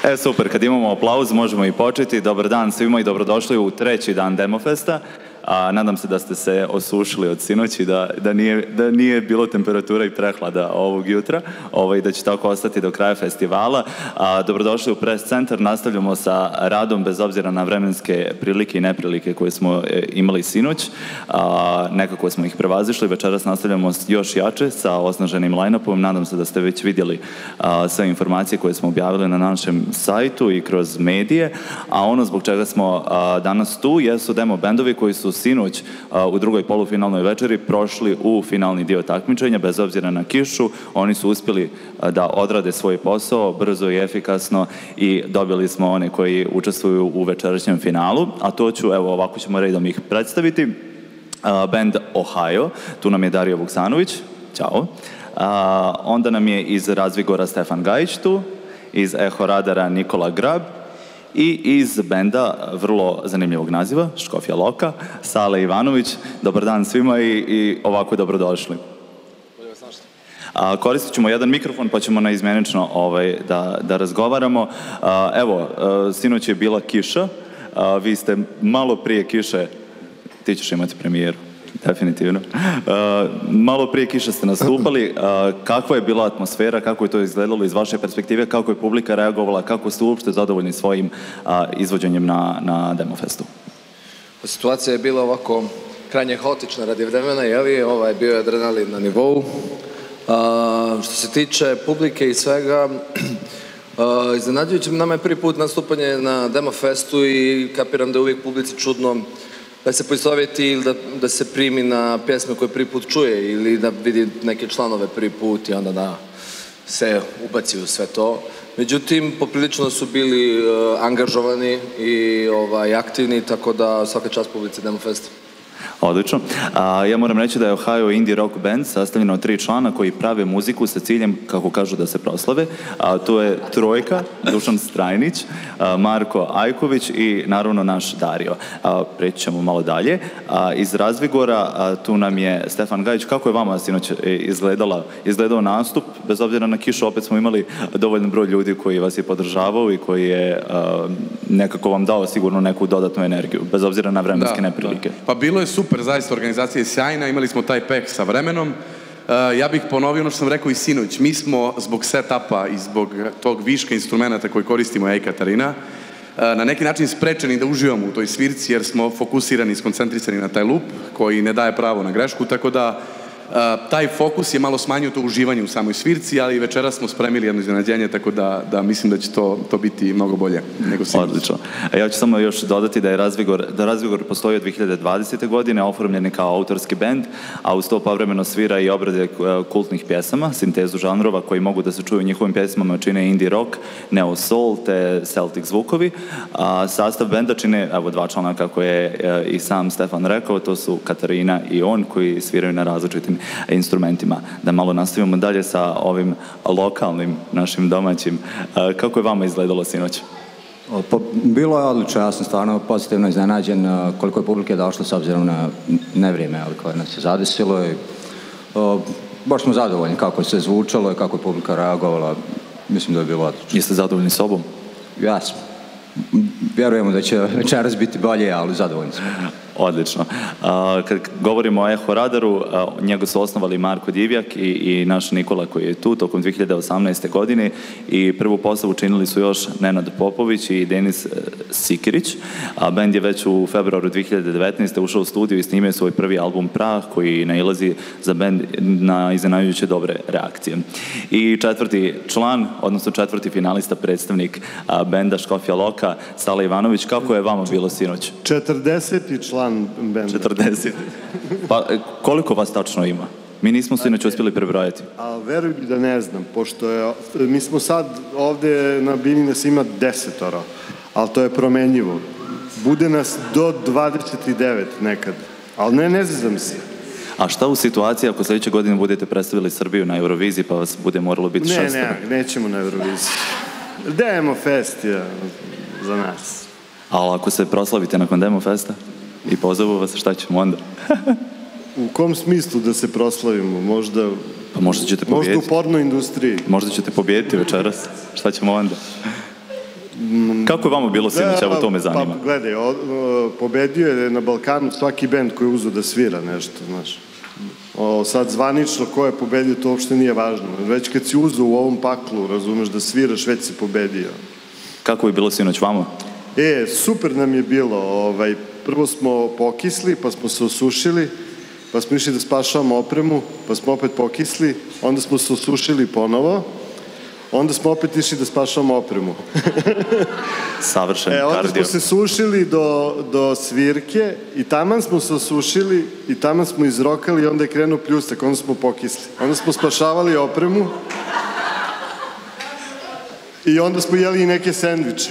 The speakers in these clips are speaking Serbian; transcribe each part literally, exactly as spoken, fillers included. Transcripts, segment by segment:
E, super, kad imamo aplauz možemo i početi. Dobar dan svima i dobrodošli u treći dan Demofesta. A, nadam se da ste se osušili od sinoći, da, da, nije, da nije bilo temperatura i prehlada ovog jutra, ovaj, da će tako ostati do kraja festivala. A, dobrodošli u Press centar, nastavljamo sa radom bez obzira na vremenske prilike i neprilike koje smo e, imali sinoć. A, nekako smo ih prevazišli, večeras nastavljamo još jače sa osnaženim line-upom. Nadam se da ste već vidjeli a, sve informacije koje smo objavili na našem sajtu i kroz medije, a ono zbog čega smo a, danas tu jesu demo bendovi koji su sinoć a, u drugoj polufinalnoj večeri prošli u finalni dio takmičenja, bez obzira na kišu. Oni su uspjeli a, da odrade svoj posao brzo i efikasno i dobili smo one koji učestvuju u večerašnjem finalu, a to ću, evo ovako ćemo redom ih predstaviti. A, band Ohio, tu nam je Dario Vuksanović, ćao. A, onda nam je iz Razvigora Stefan Gajić tu, iz Eho Radara Nikola Grab, i iz benda vrlo zanimljivog naziva, Škofja Loka, Sale Ivanović. Dobar dan svima i, i ovako dobrodošli. A, koristit ćemo jedan mikrofon pa ćemo naizmjenično ovaj, da, da razgovaramo. A, evo, a, sinoć je bila kiša, a, vi ste malo prije kiše, ti ćeš imati premijeru. Definitivno. Uh, malo prije kiše ste nastupali. Uh, kakva je bila atmosfera, kako je to izgledalo iz vaše perspektive, kako je publika reagovala, kako ste uopšte zadovoljni svojim uh, izvođenjem na, na Demofestu? Situacija je bila ovako krajnje haotična radi vremena, jeli? Ovaj, bio je adrenalin na nivou. Uh, što se tiče publike i svega, uh, iznenađujuće, nama je prvi put nastupanje na Demofestu i kapiram da je uvijek publici čudno da se poistovjeti ili da, da se primi na pjesme koje prvi put čuje ili da vidi neke članove prvi put i onda da se ubaci u sve to. Međutim, poprilično su bili uh, angažovani i ovaj, aktivni, tako da svaka čast publici Demofesta. Odlično. A, ja moram reći da je Ohio indie rock band sastavljen od tri člana koji prave muziku sa ciljem, kako kažu, da se proslave. A, to je trojka, Dušan Strajnić, a, Marko Ajković i naravno naš Dario. A, preći ćemo malo dalje. A, iz Razvigora a, tu nam je Stefan Gajić. Kako je vama sinoć izgledala, izgledao nastup? Bez obzira na kišu, opet smo imali dovoljan broj ljudi koji vas je podržavao i koji je a, nekako vam dao sigurno neku dodatnu energiju, bez obzira na vremenske da, neprilike. Da. Pa bilo je super, zaista organizacija je sjajna, imali smo taj peh sa vremenom. Uh, ja bih ponovio ono što sam rekao i sinoć, mi smo zbog setupa i zbog tog viška instrumenta koji koristimo, ja i Katarina, uh, na neki način sprečeni da uživamo u toj svirci jer smo fokusirani i skoncentrisani na taj lup koji ne daje pravo na grešku, tako da Uh, taj fokus je malo smanjio to uživanje u samoj svirci, ali večeras smo spremili jedno iznenađenje, tako da, da mislim da će to, to biti mnogo bolje nego sinoć. Odlično. A ja ću samo još dodati da je Razvigor, da Razvigor postoji od dvije hiljade dvadesete. godine, oformljen je kao autorski bend, a uz to povremeno svira i obrade kultnih pjesama, sintezu žanrova koji mogu da se čuju u njihovim pjesmama, čine indie rock, neo soul te Celtic zvukovi. A sastav benda čine, evo, dva člana, kako je i sam Stefan rekao, to su Katarina i on, koji sviraju na različitim instrumentima. Da malo nastavimo dalje sa ovim lokalnim, našim domaćim. Kako je vama izgledalo sinoć? Bilo je odlično, ja sam stvarno pozitivno iznenađen koliko je publike došlo s obzirom na nevrijeme koje nas je zadesilo i o, baš smo zadovoljni kako je sve zvučalo i kako je publika reagovala. Mislim da je bilo odlično. Jeste zadovoljni sobom? Ja sam. Vjerujemo da će večeras biti bolje, ali zadovoljni smo. Odlično. A, kad govorimo o Eho Radaru, a, njega su osnovali Marko Divjak i, i naš Nikola koji je tu tokom dvije hiljade osamnaeste. godine i prvu postavu činili su još Nenad Popović i Denis e, Sikirić. A bend je već u februaru dvije hiljade devetnaeste. ušao u studiju i snimio svoj prvi album Prah koji nailazi za bend na iznenađujuće dobre reakcije. I četvrti član, odnosno četvrti finalista, predstavnik a, benda Škofja Loka, Sale Ivanović. Kako je vama bilo sinoć? četrdeseti član benda. četrdeset. Pa koliko vas tačno ima? Mi nismo sinoć uspjeli prebrojati. A veruj mi da ne znam, pošto je, mi smo sad ovdje na bini nas ima desetoro, ali to je promenjivo. Bude nas do dvadeset devet nekad, ali ne, ne znam se. A šta u situaciji ako sljedeće godine budete predstavili Srbiju na Euroviziji pa vas bude moralo biti šestero? Ne, ne, nećemo na Euroviziji. Demofest je za nas. Ali ako se proslavite nakon Demofesta i pozovu vas, šta ćemo onda? U kom smislu da se proslavimo? Možda, pa možda ćete pobijediti. Možda u porno industriji. Možda ćete pobijediti večeras. Šta ćemo onda? Kako je vama bilo sinoć, evo to me zanima. Pa gledaj, o, o, pobedio je na Balkanu svaki bend koji je uzeo da svira nešto, znaš. O, sad zvanično ko je pobedio, to uopšte nije važno. Već kad si uzeo u ovom paklu, razumeš, da sviraš, već si pobedio. Kako je bilo sinoć vama? E, super nam je bilo. Ovaj, prvo smo pokisli, pa smo se osušili, pa smo išli da spašavamo opremu, pa smo opet pokisli, onda smo se osušili ponovo, onda smo opet išli da spašavamo opremu. Savršen e, onda kardio. smo se sušili do, do svirke i taman smo se osušili i taman smo izrokali i onda je krenuo pljustak, onda smo pokisli. Onda smo spašavali opremu i onda smo jeli i neke sendviče.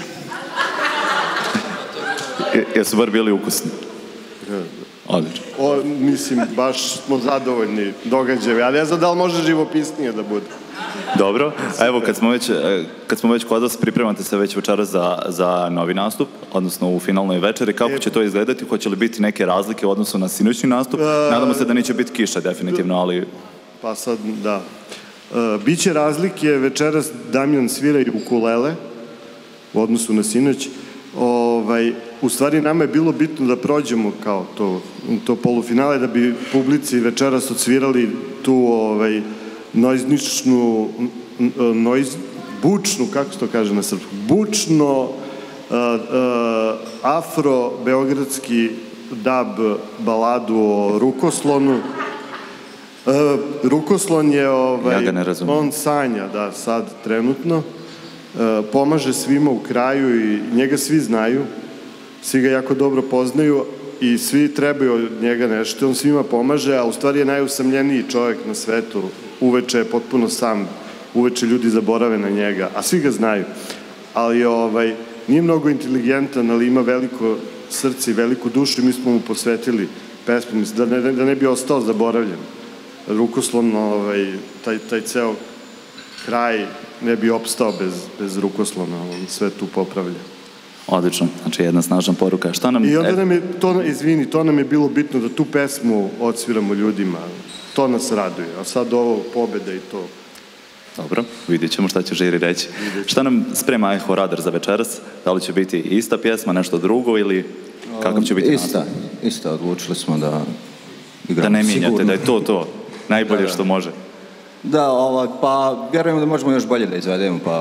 Jesu bar bili ukusni? Odlično. O, mislim, baš smo zadovoljni događajevi, ali ne znam da li može živopisnije da bude. Dobro, a evo kad smo već, kad smo već kod vas, pripremate se već večeras za, za novi nastup, odnosno u finalnoj večeri, kako će to izgledati, hoće li biti neke razlike u odnosu na sinoćni nastup? Nadamo se da neće biti kiša definitivno, ali... Pa sad, da. E, biće razlike, večeras Damjan svira i ukulele u odnosu na sinoć. Ovaj, u stvari nama je bilo bitno da prođemo kao to, to polufinale, da bi publici večeras odsvirali tu ovaj, noizničnu, noiz, bučnu, kako se to kaže na srpsku, bučno uh, uh, afro-beogradski dub baladu o Rukoslonu. Uh, Rukoslon je, ovaj, ja ga ne razumijem. On sanja, da, sad trenutno. Uh, pomaže svima u kraju i njega svi znaju, svi ga jako dobro poznaju i svi trebaju od njega nešto, on svima pomaže, a u stvari je najusamljeniji čovjek na svetu, uveče je potpuno sam, uveče ljudi zaborave na njega, a svi ga znaju, ali ovaj, nije mnogo inteligentan, ali ima veliko srce i veliku dušu i mi smo mu posvetili pesmu, da ne, da ne bi ostao zaboravljen. Rukoslon, ovaj, taj, taj ceo kraj ne bi opstao bez, bez Rukoslona, on sve tu popravlja. Odlično, znači jedna snažna poruka. Šta nam... I onda nam je, to, izvini, to nam je bilo bitno da tu pesmu odsviramo ljudima, to nas raduje, a sad ovo pobeda i to. Dobro, vidjet ćemo šta će žiri reći. Šta nam sprema Eho Radar za večeras? Da li će biti ista pjesma, nešto drugo ili kakav će biti ista, nastup? Ista, odlučili smo da igramo Da ne mijenjate, sigurno. da je to to, najbolje Da, da. što može. Da, ovaj, pa vjerujemo da možemo još bolje da izvedemo, pa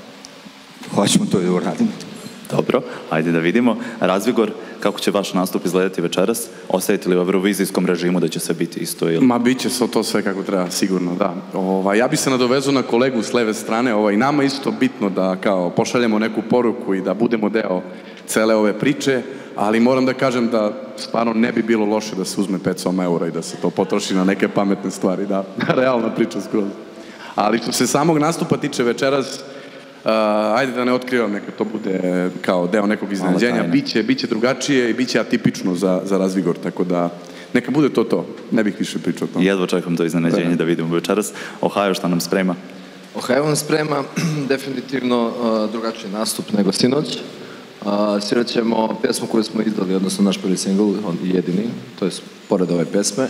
hoćemo to i da uradimo. Dobro, ajde da vidimo. Razvigor, kako će vaš nastup izgledati večeras? Ostajete li u eurovizijskom režimu da će sve biti isto? Ili... Ma, bit će se to sve kako treba, sigurno, da. Ova, ja bi se nadovezao na kolegu s leve strane, ovaj, nama isto bitno da kao pošaljemo neku poruku i da budemo deo cele ove priče, ali moram da kažem da stvarno ne bi bilo loše da se uzme petsto eura i da se to potroši na neke pametne stvari, da, realna priča skroz. Ali što se samog nastupa tiče večeras, Uh, ajde da ne otkrivam, neka to bude kao deo nekog iznenađenja, biće, biće drugačije i biće atipično za, za Razvigor, tako da neka bude to to, ne bih više pričao o tom. Jedva čekam to iznenađenje da, da vidimo večeras. Ohio, šta nam sprema? Ohio nam sprema definitivno uh, drugačiji nastup nego sinoć. Uh, svirat ćemo pjesmu koju smo izdali, odnosno naš prvi singl, on jedini, to je pored ove pesme.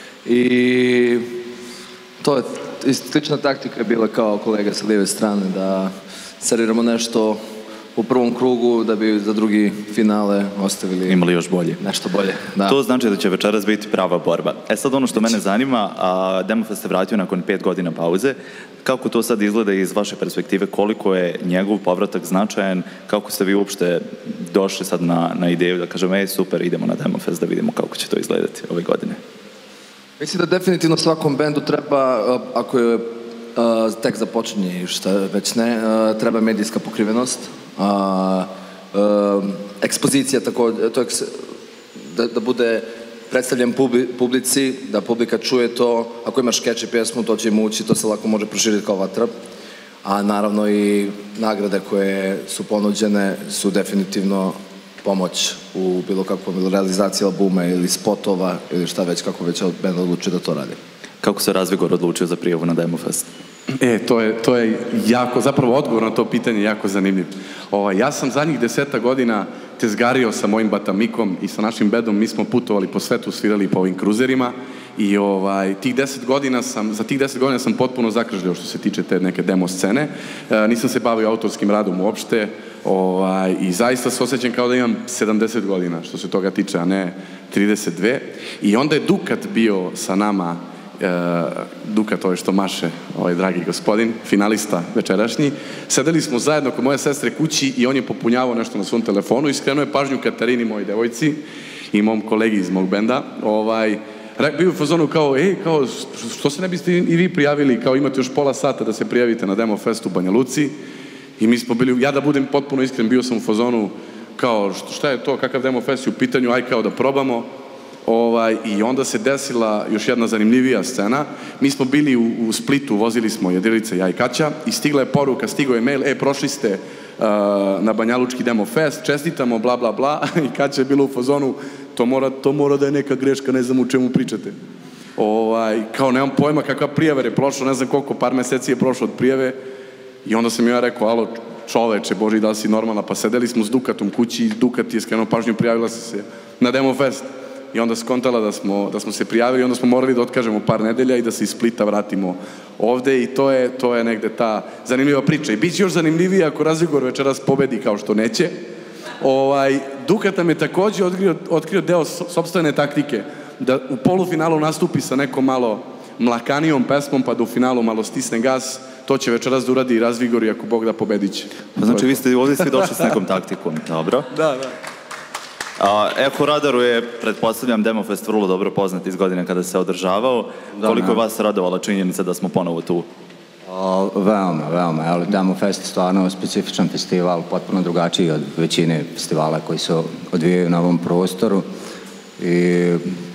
I to je slična taktika je bila kao kolega sa lijeve strane, da serviramo nešto u prvom krugu da bi za drugi finale ostavili imali još bolje. Nešto bolje. Da. To znači da će večeras biti prava borba. E sad ono što mene zanima, a Demofest se vratio nakon pet godina pauze, kako to sad izgleda iz vaše perspektive, koliko je njegov povratak značajan, kako ste vi uopšte došli sad na, na ideju da kažem, ej super, idemo na Demofest da vidimo kako će to izgledati ove godine? Mislim da definitivno svakom bendu treba, ako je Uh, tek započinje i šta već ne, uh, treba medijska pokrivenost, uh, uh, ekspozicija tako, to je, da, da bude predstavljen publi, publici, da publika čuje to, ako imaš skeč i pjesmu, to će im ući, to se lako može proširiti kao vatra, a naravno i nagrade koje su ponuđene su definitivno pomoć u bilo kakvom realizaciji albuma ili spotova ili šta već, kako već bend odluči da to radi. Kako se Razvigor odlučio za prijavu na Demofest? E, to je, to je jako, zapravo odgovor na to pitanje je jako zanimljiv. Ovaj, ja sam zadnjih deseta godina tezgario sa mojim batamikom i sa našim bedom, mi smo putovali po svetu, svirali po ovim kruzerima i ovaj, tih deset godina sam, za tih deset godina sam potpuno zakržljao što se tiče te neke demo scene. E, nisam se bavio autorskim radom uopšte, ovaj, i zaista se osjećam kao da imam sedamdeset godina što se toga tiče, a ne trideset dve. I onda je Dukat bio sa nama, e, Dukat ovaj što maše, ovaj dragi gospodin, finalista večerašnji. Sedeli smo zajedno kod moje sestre kući i on je popunjavao nešto na svom telefonu i skrenuo je pažnju Katarini, mojoj devojci, i mom kolegi iz mog benda. Ovaj, bio u fazonu kao, ej, kao, što se ne biste i vi prijavili, kao imate još pola sata da se prijavite na Demo Fest u Banja Luci. I mi smo bili, ja da budem potpuno iskren, bio sam u fazonu kao, šta je to, kakav Demo Fest je u pitanju, aj kao da probamo. Ovaj, I onda se desila još jedna zanimljivija scena. Mi smo bili u, u Splitu, vozili smo jedrilice ja i Kaća i stigla je poruka, stigao je mail, e, prošli ste uh, na Banjalučki Demo Fest, čestitamo, bla, bla, bla. I Kaća je bilo u fazonu, to mora, to mora da je neka greška, ne znam u čemu pričate. Ovaj, kao nemam pojma kakva prijava je prošlo, ne znam koliko, par meseci je prošlo od prijave. I onda sam ja rekao, alo čoveče, Boži, da li si normalna? Pa sedeli smo s Dukatom kući i Dukat je skrenuo pažnju, prijavila sam se na Demo Fest. I onda skontala da smo, da smo se prijavili i onda smo morali da otkažemo par nedelja i da se iz Splita vratimo ovde i to je, to je negde ta zanimljiva priča. I bit će još zanimljivije ako Razigor večeras pobedi kao što neće. Ovaj, Dukat nam je takođe otkrio, otkrio deo sopstvene taktike, da u polufinalu nastupi sa nekom malo mlakanijom pesmom, pa da u finalu malo stisne gas. To će večeras da uradi i Razvigor i ako Bog da pobediće. Pa znači vi ste ovdje svi došli s nekom taktikom, dobro? Da, da. A, Eko Radaru je, pretpostavljam, Demofest vrlo dobro poznat iz godine kada se održavao. Da, koliko je vas radovala činjenica da smo ponovo tu? O, veoma, veoma. Ali Demofest je stvarno specifičan festival, potpuno drugačiji od većine festivala koji se odvijaju na ovom prostoru. I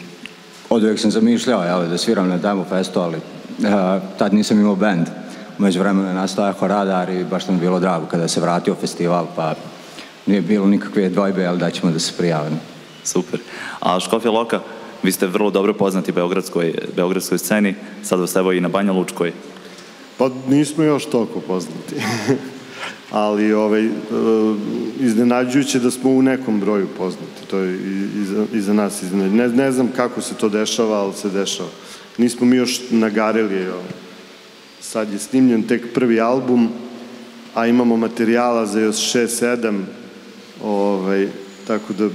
od uvijek sam zamišljao jel, da sviram na Demofestu, ali a, tad nisam imao band. Umeđu vremenu je nastao Eko Radar i baš nam je bilo drago kada se vratio festival, pa nije bilo nikakve dvojbe, ali da ćemo da se prijavimo. Super. A Škofja Loka, vi ste vrlo dobro poznati beogradskoj, beogradskoj sceni, sad vas evo i na Banja Lučkoj. Pa nismo još toliko poznati. Ali ovaj, iznenađujuće da smo u nekom broju poznati. To je i, i, za, i za nas iznenađujuće. Ne, ne znam kako se to dešava, ali se dešava. Nismo mi još nagarili. Sad je snimljen tek prvi album, a imamo materijala za još šest sedam, ovaj, tako da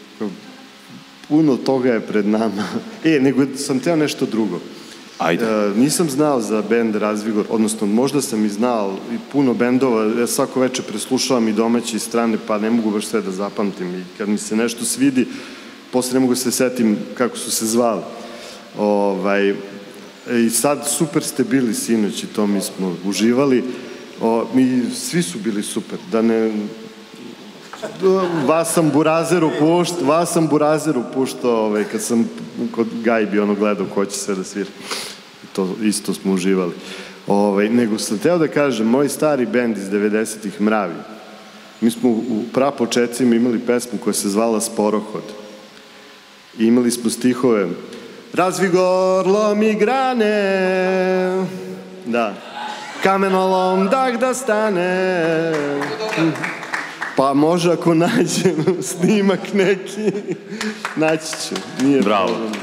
puno toga je pred nama. E, nego sam teo nešto drugo. Ajde. E, nisam znao za bend Razvigor, odnosno možda sam i znao i puno bendova, ja svako večer preslušavam i domaće i strane, pa ne mogu baš sve da zapamtim i kad mi se nešto svidi, posle ne mogu se setim kako su se zvali. Ovaj, i sad super ste bili sinoć i to mi smo uživali. O, mi svi su bili super, da ne... Vas sam Burazeru puštao, vas sam Burazeru puštao, ovaj, kad sam kod Gajbi ono gledao ko će sve da svira. To isto smo uživali. Ovaj, nego sam teo da kažem, moj stari bend iz devedesetih Mravi, mi smo u prapočetcima imali pesmu koja se zvala Sporohod. I imali smo stihove Razvigor lomi grane, da, kamenolom dak da stane. Pa može ako nađem snimak neki, naći ću. Nije bravo. Problem.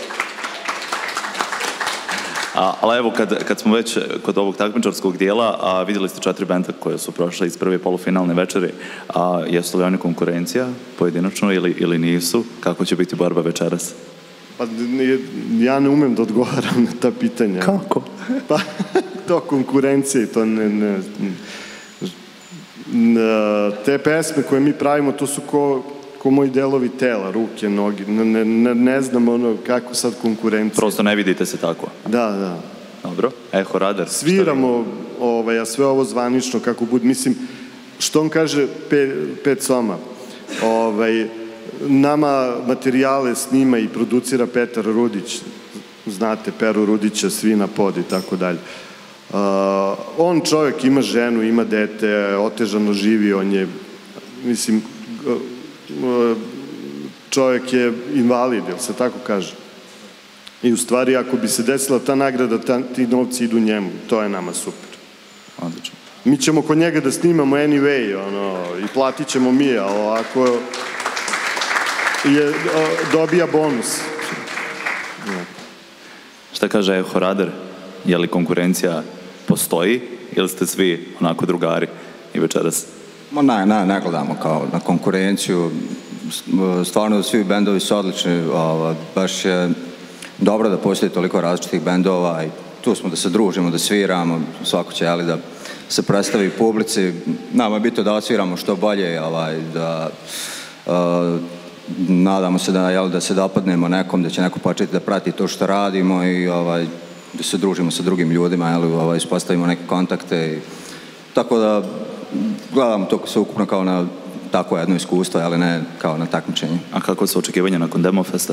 A, ali evo, kad, kad smo već kod ovog takmičarskog dijela, a, vidjeli ste četiri benda koje su prošle iz prve polufinalne večeri, a jesu li oni konkurencija pojedinačno ili, ili nisu? Kako će biti borba večeras? Pa ja ne umem da odgovaram na ta pitanja. Kako? Pa to konkurencija i to ne... ne, ne te pesme koje mi pravimo, to su ko, ko moji delovi tela, ruke, noge, ne, ne, ne znam ono kako sad konkurencija. Prosto ne vidite se tako? Da, da. Dobro, Eko Radar. Sviramo, ovaj, a sve ovo zvanično kako bud, mislim, što on kaže pe, pet soma, ovaj, nama materijale snima i producira Petar Rudić, znate Peru Rudića, svi na pod i tako dalje. Uh, on čovjek ima ženu, ima dete, otežano živi, on je, mislim, uh, čovjek je invalid, jel se tako kaže? I u stvari, ako bi se desila ta nagrada, ta, ti novci idu njemu, to je nama super. Odlično. Mi ćemo kod njega da snimamo anyway, ono, i platit ćemo mi, ali ako je, o, dobija bonus. Šta kaže Eho Radar? Je li konkurencija postoji ili ste svi onako drugari i večeras? Ma ne, ne, ne gledamo kao na konkurenciju. Stvarno svi bendovi su odlični. Ovo, baš je dobro da postoji toliko različitih bendova i tu smo da se družimo, da sviramo. Svako će, ali da se predstavi publici. Nama je bitno da odsviramo što bolje, ovaj, da uh, nadamo se da, jel, da se dopadnemo nekom, da će neko početi da prati to što radimo i ovaj, da se družimo sa drugim ljudima, jel, ovaj, ispostavimo neke kontakte. I, tako da gledamo to sveukupno kao na tako jedno iskustvo, ali ne kao na takmičenje. A kako su očekivanja nakon Demofesta?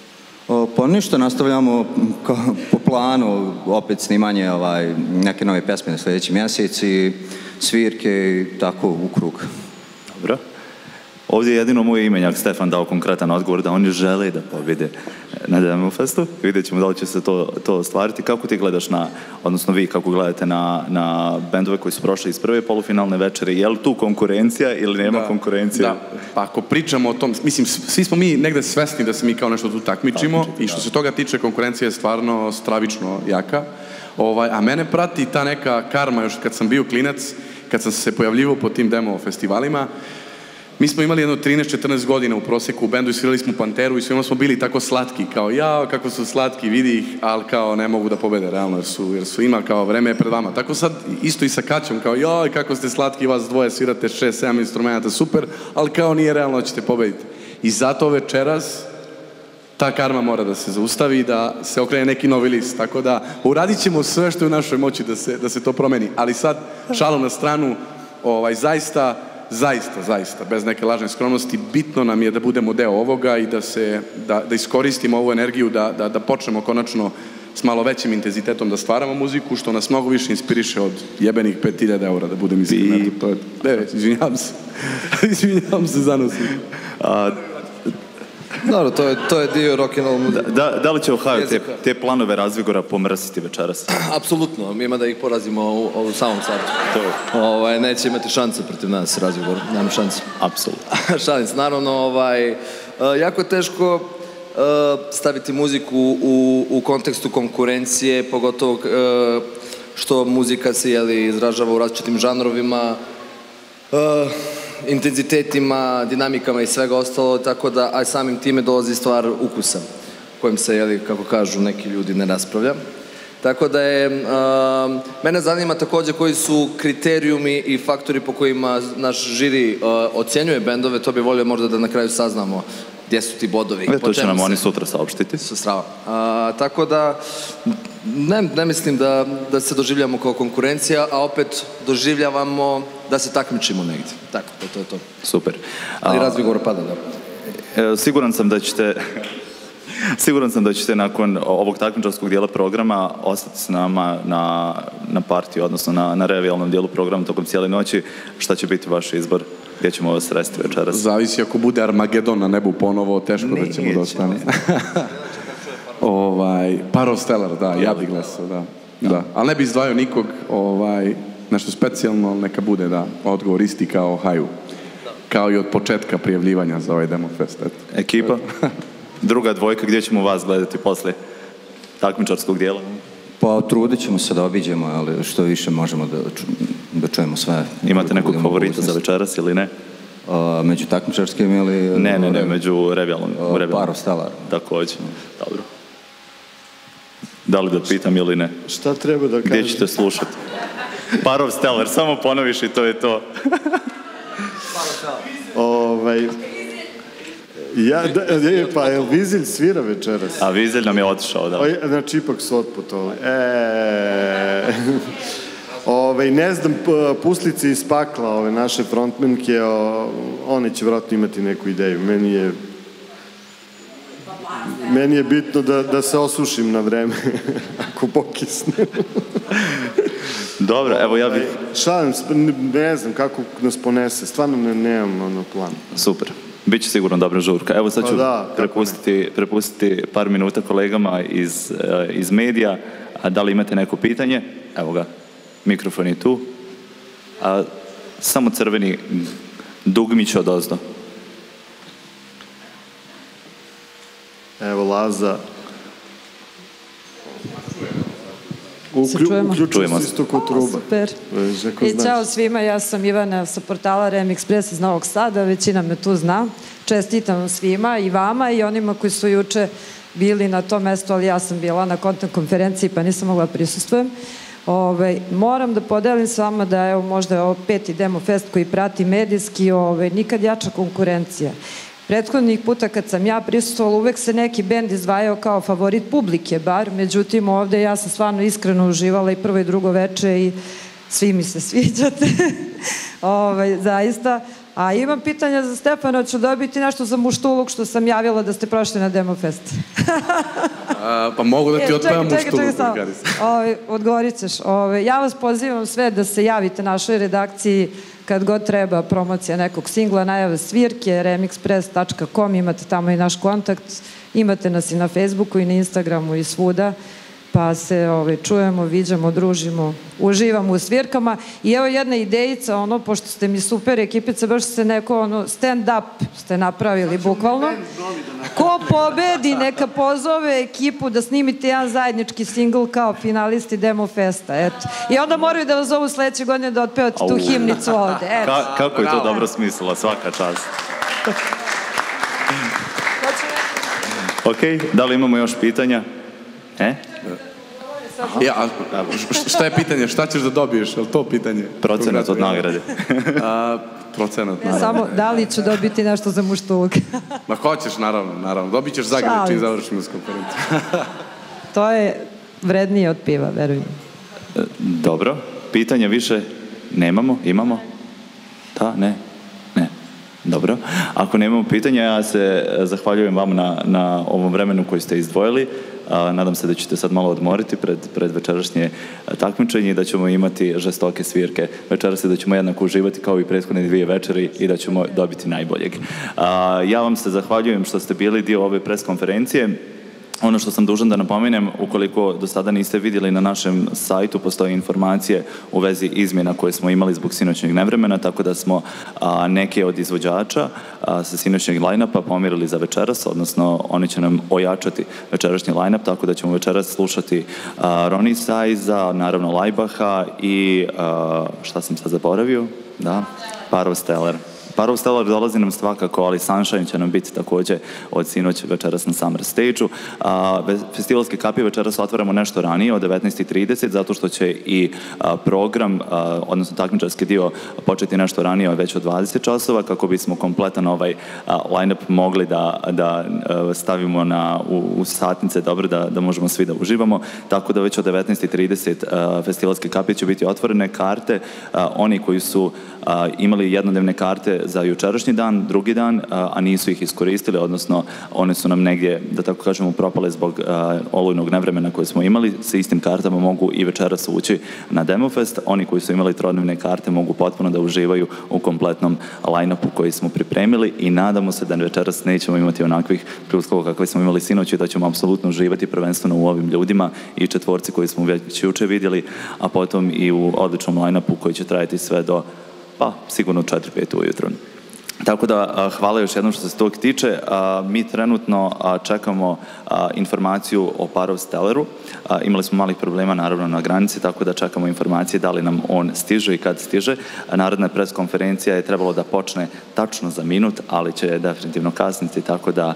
O, pa ništa, nastavljamo kao, po planu, opet snimanje ovaj, neke nove pesme na sljedeći mjesec i svirke i tako u krug. Dobro. Ovdje je jedino moj imenjak Stefan dao konkretan odgovor da oni žele da pobjede na Demofestu. Vidjet ćemo da li će se to, to ostvariti. Kako ti gledaš na, odnosno vi kako gledate na, na bendove koji su prošli iz prve polufinalne večere? Je li tu konkurencija ili nema da, konkurencije? Da, pa ako pričamo o tom, mislim, svi smo mi negde svesni da se mi kao nešto tu takmičimo Takmičiti, i što da. se toga tiče, konkurencija je stvarno stravično jaka. Ovaj, a mene prati ta neka karma još kad sam bio klinac, kad sam se pojavljivao po tim demo festivalima. Mi smo imali jedno trinaest četrnaest godina u prosjeku u bendu i svirali smo Panteru i svima smo bili tako slatki, kao ja, kako su slatki, vidi ih, ali kao ne mogu da pobede realno jer su, jer su ima kao vreme je pred vama. Tako sad isto i sa Kaćom, kao joj, kako ste slatki, vas dvoje svirate šest sedam instrumenta, super, ali kao nije realno, ćete pobediti. I zato večeras ta karma mora da se zaustavi i da se okrene neki novi list. Tako da uradit ćemo sve što je u našoj moći da se, da se to promeni. Ali sad, šalom na stranu, ovaj, zaista Zaista, zaista, bez neke lažne skromnosti, bitno nam je da budemo deo ovoga i da, se, da, da iskoristimo ovu energiju, da, da, da počnemo konačno s malo većim intenzitetom da stvaramo muziku, što nas mnogo više inspiriše od jebenih pet hiljada eura, da budem iskren. I... To je, ne, izvinjavam se. izvinjavam se, zanosim. A, Dobro, to je, to je dio rock'n'roll. da, da, da li će Ohio te, te planove razvigora pomrsiti večeras? Apsolutno, mi ima da ih porazimo u, u samom startu. To. Ovaj, neće imati šanse protiv nas, razgovor, nemam šanse. Apsolutno. Šalim se, naravno, ovaj, jako je teško staviti muziku u, u kontekstu konkurencije, pogotovo što muzika se, jeli, izražava u različitim žanrovima, intenzitetima, dinamikama i svega ostalo, tako da, a samim time dolazi stvar ukusa, kojim se, jeli, kako kažu neki ljudi, ne raspravlja. Tako da je, uh, mene zanima također koji su kriterijumi i faktori po kojima naš žiri uh, ocjenjuje bendove, to bi volio možda da na kraju saznamo gdje su ti bodovi. E, to će nam oni sutra saopštiti. Strava. Uh, tako da, ne, ne mislim da, da se doživljamo kao konkurencija, a opet doživljavamo da se takmičimo negdje. Tako, to, to je to. Super. Ali razgovor pada, da. E, siguran sam da ćete... Siguran sam da ćete nakon ovog takmičarskog dijela programa ostati s nama na, na partiju, odnosno na, na revijalnom dijelu programa tokom cijele noći. Šta će biti vaš izbor? Gdje ćemo vas sresti večeras? Zavisi, ako bude Armagedon na nebu ponovo, teško da ćemo da ostane. ovaj, Parov Stellar, da, ja bih glasao, da. da. Ali ne bi izdvajao nikog, ovaj, nešto specijalno, neka bude, da, odgovor isti kao Ohio. Kao i od početka prijavljivanja za ovaj Demofest. Eto. Ekipa? Druga dvojka, gdje ćemo vas gledati posle takmičarskog dijela? Pa trudit ćemo se da obiđemo, ali što više možemo da, da čujemo sve. Imate nekog favorita za večeras ili ne? A, među takmičarskim ili... Ne, ne, ne, među revijalnom. Parov Stellar. Također, dobro. Da li da pitam ili ne? Šta treba da kažem? Gdje ćete slušati? Parov Stellar, samo ponoviš i to je to. Ovaj... Ja, da, je, pa je Vizilj svira večeras? A Vizilj nam je otišao, da. O, znači, ipak su otputovali. E, ove, ne znam, puslice iz pakla, ove naše frontmenke, o, one će vjerojatno imati neku ideju. Meni je, meni je bitno da, da se osušim na vreme, ako pokisnem. Dobro, evo ja bih... Šalim, ne znam kako nas ponese, stvarno ne, nemam ono plan. Super. Biće sigurno dobra žurka. Evo sad ću da, prepustiti, prepustiti par minuta kolegama iz, iz medija. A da li imate neko pitanje? Evo ga, mikrofon je tu. A, samo crveni dugmić od ozdo. Evo Laza. Uključujemo se isto kod truba. Super. I čao svima, ja sam Ivana sa portala Remixpress iz Novog Sada, većina me tu zna. Čestitam svima i vama i onima koji su juče bili na tom mestu, ali ja sam bila na kontent konferenciji pa nisam mogla prisustvujem. Ove, moram da podelim s vama da je možda ovo peti Demo Fest koji prati medijski, ove, nikad jača konkurencija. Prethodnih puta kad sam ja prisustvovala uvek se neki bend izdvajao kao favorit publike bar, međutim ovde ja sam stvarno iskreno uživala i prvo i drugo veče i svi mi se sviđate, ove, zaista. A imam pitanja za Stefana, ću dobiti nešto za muštuluk što sam javila da ste prošli na Demo Fest. A, pa mogu da ti otpevam muštuluk. Odgovorit ćeš. Ove, ja vas pozivam sve da se javite našoj redakciji kad god treba promocija nekog singla, najave svirke, remixpress tačka com, imate tamo i naš kontakt, imate nas i na Facebooku i na Instagramu i svuda, pa se ove, čujemo, viđamo, družimo, uživamo u svirkama. I evo jedna idejica, ono, pošto ste mi super ekipica, baš ste neko ono, stand-up ste napravili, bukvalno. Ko pobedi, neka pozove ekipu da snimite jedan zajednički singl kao finalisti Demo Festa, eto. I onda moraju da vas zovu sledeće godine da otpevate tu himnicu ovde, eto. Ka kako je to dobro smislila, svaka čast. Ok, da li imamo još pitanja? E? Ja, a šta je pitanje? Šta ćeš da dobiješ? Je li to pitanje? Procenat od nagrade. A, procenat, naravno. Samo, da li ću dobiti nešto za muštuluk? Ma hoćeš, naravno, naravno. Dobit ćeš Zagreb čim završimo s konferencijom. To je vrednije od piva, verujem. Dobro. Pitanja više nemamo? Imamo? Da, ne? Ne. Dobro. Ako nemamo pitanja, ja se zahvaljujem vam na, na ovom vremenu koji ste izdvojili. A, nadam se da ćete sad malo odmoriti pred, pred večerašnje takmičenje i da ćemo imati žestoke svirke večeras i da ćemo jednako uživati kao i prethodne dvije večeri i da ćemo dobiti najboljeg. A, ja vam se zahvaljujem što ste bili dio ove pres konferencije. Ono što sam dužan da napomenem, ukoliko do sada niste vidjeli na našem sajtu, postoje informacije u vezi izmjena koje smo imali zbog sinoćnjeg nevremena, tako da smo a, neke od izvođača a, sa sinoćnjeg line-upa pomirili za večeras, odnosno oni će nam ojačati večerašnji line-up, tako da ćemo večeras slušati a, Ronnie Size-a, naravno Lajbaha i a, šta sam sad zaboravio? Da, Parov Stellar. Parov Stellar dolazi nam svakako, ali Sunshine će nam biti također od sinoć večeras na Summer Stage-u. Festivalske kapije večeras otvaramo nešto ranije, od devetnaest i trideset, zato što će i a, program, a, odnosno takmičarski dio, početi nešto ranije, već od dvadeset časova, kako bismo kompletan ovaj a, line-up mogli da, da a, stavimo na, u, u satnice, dobro, da, da možemo svi da uživamo. Tako da već od devetnaest i trideset a, festivalske kapije će biti otvorene karte. A, oni koji su a, imali jednodnevne karte za jučerašnji dan, drugi dan, a nisu ih iskoristili, odnosno one su nam negdje, da tako kažemo, propale zbog olujnog nevremena koje smo imali, sa istim kartama mogu i večeras ući na Demofest. Oni koji su imali trodnevne karte mogu potpuno da uživaju u kompletnom line-upu koji smo pripremili i nadamo se da večeras nećemo imati onakvih pljuskova kakve smo imali sinoć i da ćemo apsolutno uživati prvenstveno u ovim ljudima i četvorci koji smo već juče vidjeli, a potom i u odličnom line-upu koji će trajati sve do pa sigurno četiri pet ujutro. Tako da hvala još jednom što se tog tiče. Mi trenutno čekamo informaciju o Parov Stellaru. Imali smo malih problema naravno na granici, tako da čekamo informacije da li nam on stiže i kad stiže. Narodna pres konferencija je trebalo da počne tačno za minut, ali će definitivno kasniti, tako da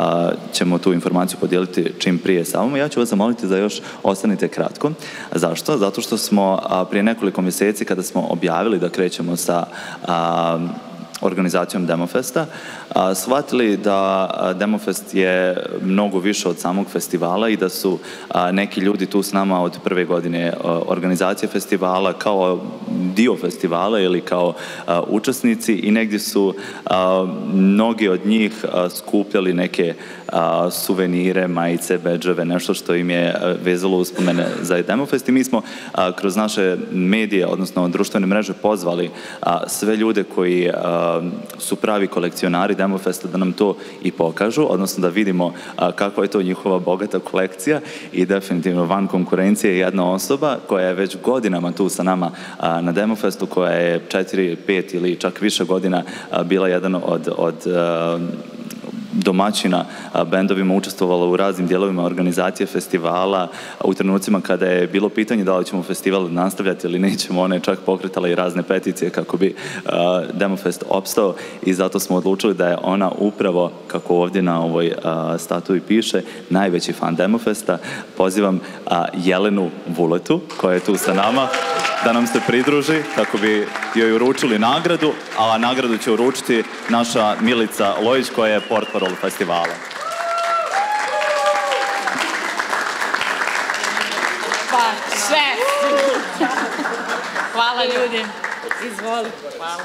ćemo tu informaciju podijeliti čim prije sa vama. Ja ću vas zamoliti da još ostanite kratko. Zašto? Zato što smo prije nekoliko mjeseci kada smo objavili da krećemo sa organizacijom Demofesta, a, shvatili da a, Demofest je mnogo više od samog festivala i da su a, neki ljudi tu s nama od prve godine a, organizacije festivala kao dio festivala ili kao a, učesnici i negdje su a, mnogi od njih a, skupljali neke a, suvenire, majice, bedževe, nešto što im je a, vezalo uspomene za Demofest i mi smo a, kroz naše medije, odnosno društvene mreže pozvali a, sve ljude koji a, su pravi kolekcionari Demofesta da nam to i pokažu, odnosno da vidimo a, kakva je to njihova bogata kolekcija i definitivno van konkurencije je jedna osoba koja je već godinama tu sa nama a, na Demofestu, koja je četiri, pet ili čak više godina a, bila jedan od, od a, domaćina bendovima učestvovala u raznim dijelovima organizacije festivala, u trenucima kada je bilo pitanje da li ćemo festival nastavljati ili nećemo, ona je čak pokretala i razne peticije kako bi Demofest opstao i zato smo odlučili da je ona upravo, kako ovdje na ovoj statui piše, najveći fan Demofesta. Pozivam Jelenu Vuletu, koja je tu sa nama, da nam se pridruži kako bi joj uručili nagradu, a nagradu će uručiti naša Milica Lojić, koja je portparol festivala. Pa, sve! Hvala ljudi. Izvoli. Hvala.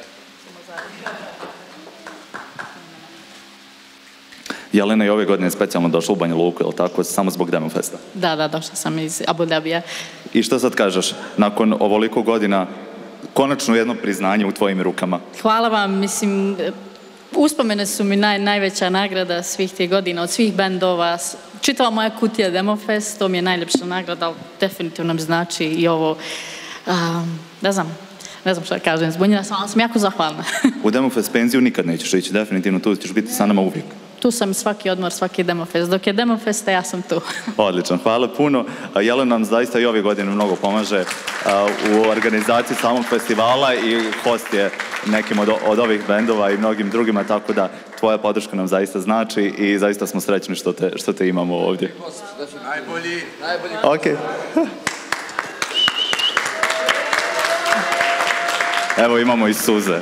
Jelena je ove godine specijalno došla u Banja Luku, je li tako? Samo zbog Demofesta? Da, da, došla sam iz Abu Dhabija. I šta sad kažeš? Nakon ovoliko godina, konačno jedno priznanje u tvojim rukama. Hvala vam, mislim, uspomene su mi naj, najveća nagrada svih tih godina, od svih bendova. Čitava moja kutija Demofest, to mi je najljepša nagrada, ali definitivno nam znači i ovo, um, ne znam, ne znam što da kažem, zbunjena sam, ali sam jako zahvalna. U Demofest penziju nikad nećeš ići, definitivno tu ćeš biti sa nama uvijek. Tu sam svaki odmor, svaki Demofest. Dok je Demofesta, ja sam tu. Odlično, hvala puno. Jelena nam zaista i ove godine mnogo pomaže u organizaciji samog festivala i host je nekim od, od ovih bendova i mnogim drugima, tako da tvoja podrška nam zaista znači i zaista smo srećni što te, što te imamo ovdje. Najbolji. Najbolji. Ok. Evo imamo i suze.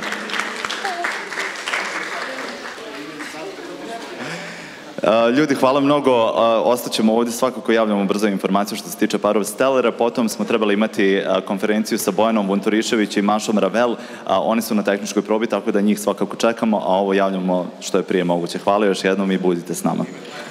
Ljudi, hvala mnogo. Ostaćemo ovdje, svakako javljamo brzo informaciju što se tiče Parov Stellara. Potom smo trebali imati konferenciju sa Bojanom Vunturišević i Mašom Ravel. Oni su na tehničkoj probi, tako da njih svakako čekamo, a ovo javljamo što je prije moguće. Hvala još jednom i budite s nama.